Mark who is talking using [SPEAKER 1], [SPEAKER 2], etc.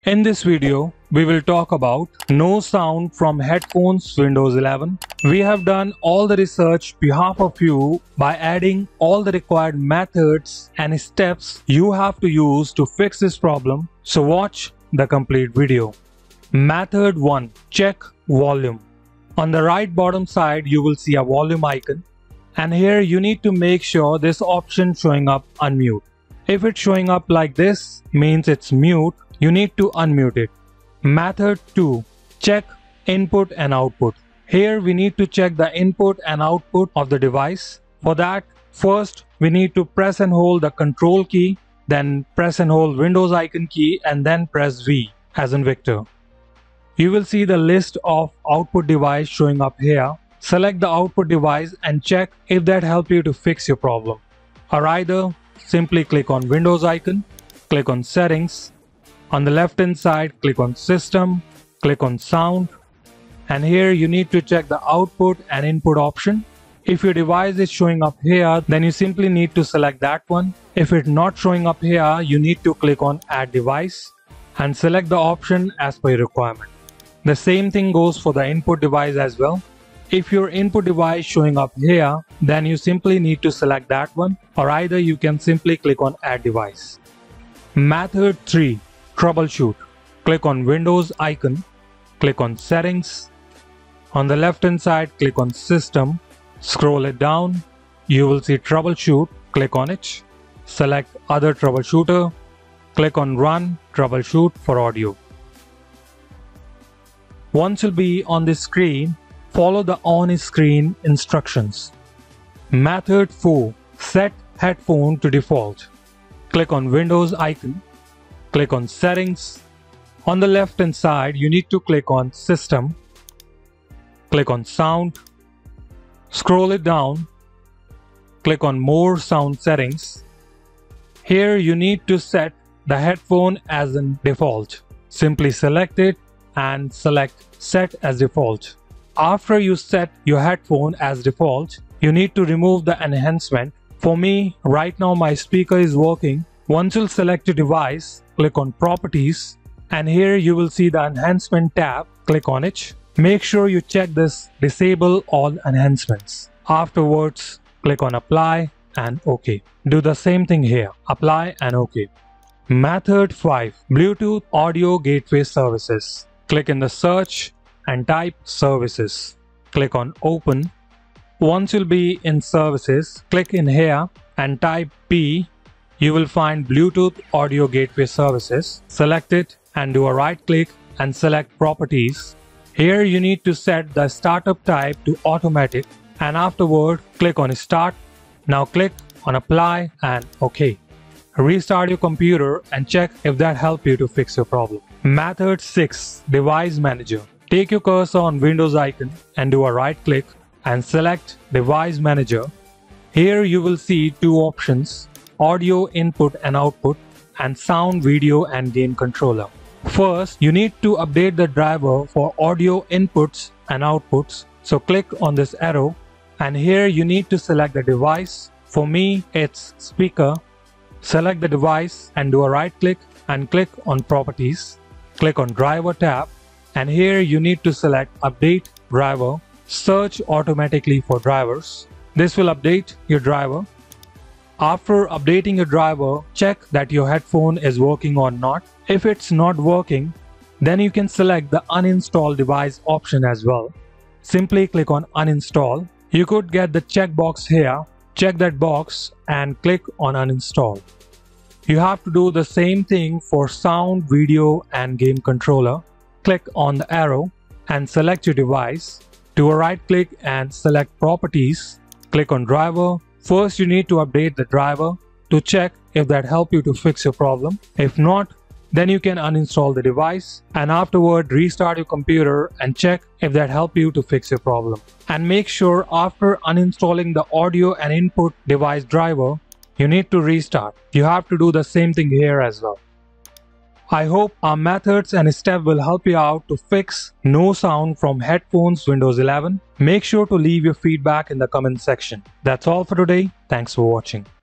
[SPEAKER 1] In this video, we will talk about no sound from headphones Windows 11. We have done all the research behalf of you by adding all the required methods and steps you have to use to fix this problem. So watch the complete video. Method 1. Check volume. On the right bottom side, you will see a volume icon. And here you need to make sure this option showing up unmute. If it's showing up like this, means it's mute. You need to unmute it. Method 2. Check input and output. Here we need to check the input and output of the device. For that, first we need to press and hold the control key, then press and hold Windows icon key, and then press V as in Victor. You will see the list of output device showing up here. Select the output device and check if that helps you to fix your problem. Or either simply click on Windows icon, click on Settings. On the left hand side, click on System, click on Sound, and here you need to check the output and input option. If your device is showing up here, then you simply need to select that one. If it's not showing up here, you need to click on Add Device and select the option as per your requirement. The same thing goes for the input device as well. If your input device showing up here, then you simply need to select that one, or either you can simply click on Add Device. Method 3. Troubleshoot. Click on Windows icon, click on Settings. On the left hand side, click on System. Scroll it down. You will see Troubleshoot. Click on it. Select Other Troubleshooter. Click on Run Troubleshoot for audio. Once you'll be on this screen, follow the on-screen instructions. Method 4. Set headphone to default. Click on Windows icon. Click on Settings. On the left hand side, you need to click on System. Click on Sound. Scroll it down. Click on More Sound Settings. Here you need to set the headphone as in default. Simply select it and select Set as Default. After you set your headphone as default, you need to remove the enhancement. For me, right now my speaker is working. Once you'll select your device, click on Properties, and here you will see the Enhancement tab. Click on it. Make sure you check this Disable All Enhancements. Afterwards, click on Apply and OK. Do the same thing here. Apply and OK. Method 5. Bluetooth Audio Gateway Services. Click in the search and type Services. Click on Open. Once you'll be in Services, click in here and type P. You will find Bluetooth Audio Gateway Services. Select it and do a right click and select Properties. Here you need to set the startup type to automatic, and afterward click on Start. Now click on Apply and OK. Restart your computer and check if that helps you to fix your problem. Method 6. Device Manager. Take your cursor on Windows icon and do a right click and select Device Manager. Here you will see two options: Audio Input and Output, and Sound, Video and Game Controller. First, you need to update the driver for audio inputs and outputs. So click on this arrow, and here you need to select the device. For me, it's speaker. Select the device and do a right click and click on Properties. Click on Driver tab, and here you need to select Update Driver. Search automatically for drivers. This will update your driver. After updating your driver, check that your headphone is working or not. If it's not working, then you can select the Uninstall Device option as well. Simply click on Uninstall. You could get the checkbox here. Check that box and click on Uninstall. You have to do the same thing for Sound, Video and Game Controller. Click on the arrow and select your device. Do a right click and select Properties. Click on Driver. First, you need to update the driver to check if that helps you to fix your problem. If not, then you can uninstall the device and afterward restart your computer and check if that helps you to fix your problem. And make sure after uninstalling the audio and input device driver, you need to restart. You have to do the same thing here as well. I hope our methods and steps will help you out to fix no sound from headphones Windows 11. Make sure to leave your feedback in the comment section. That's all for today. Thanks for watching.